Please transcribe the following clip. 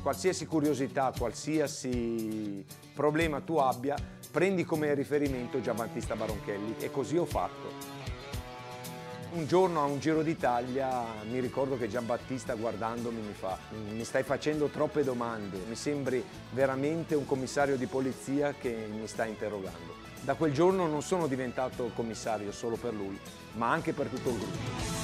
Qualsiasi curiosità, qualsiasi problema tu abbia, prendi come riferimento Giambattista Baronchelli, e così ho fatto. Un giorno a un Giro d'Italia mi ricordo che Giambattista, guardandomi, mi fa: mi stai facendo troppe domande, mi sembri veramente un commissario di polizia che mi sta interrogando. Da quel giorno non sono diventato commissario solo per lui, ma anche per tutto il gruppo.